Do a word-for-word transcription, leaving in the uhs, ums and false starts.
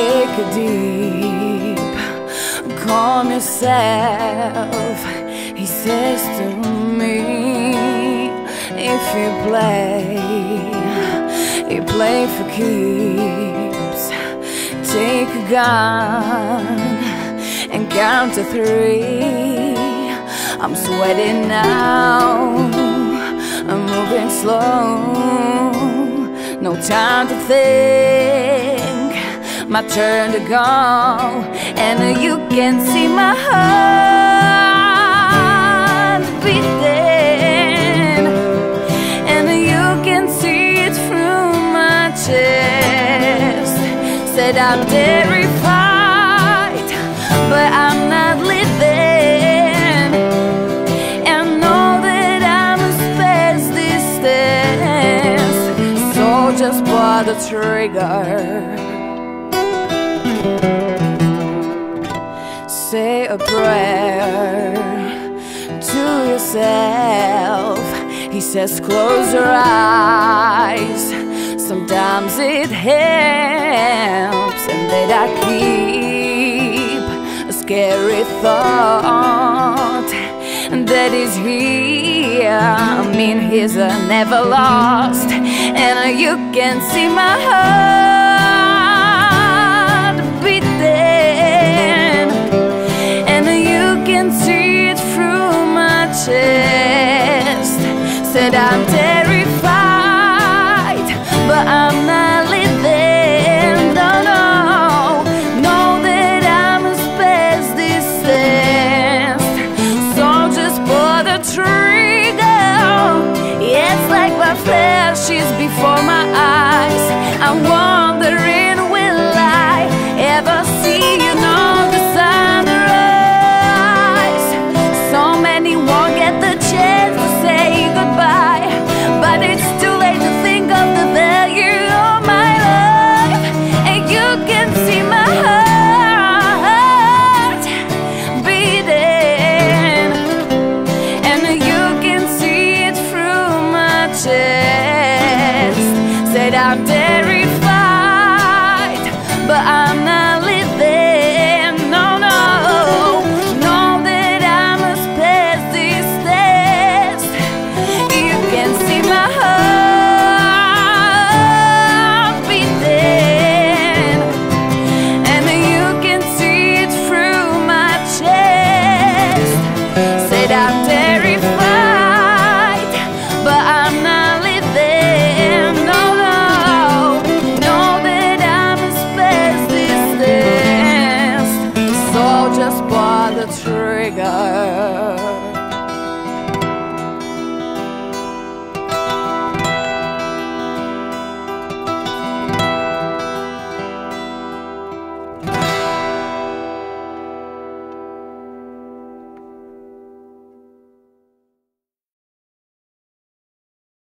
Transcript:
Take a deep, calm yourself. He says to me, if you play, you play for keeps. Take a gun and count to three. I'm sweating now, I'm moving slow. No time to think, my turn to go. And you can see my heart beating, and you can see it through my chest. Said I'm terrified, but I'm not living, and know that I must pass this test. So just pull the trigger. Say a prayer to yourself. He says close your eyes, sometimes it helps. And that I keep a scary thought that is here. I mean he's uh, never lost. And you can see my heart beating, and you can see it through my chest. Said I'm terrified, but I'm not living. No, no, know that I must pass this test. So just pull the trigger. It's like my flesh is before my eyes. I'm wondering, will I ever see you know the sunrise? So many won't get the chance to say goodbye, but it's too late to think of the value of my life. And you can see my heart beating, and you can see it through my chest. Said I'm terrified, but I'm not living. No, no, know that I must pass this test. You can see my heart beating, and you can see it through my chest. Said I'm terrified, but I'm not living. No, no, know that I must pass this test. So just pull the trigger.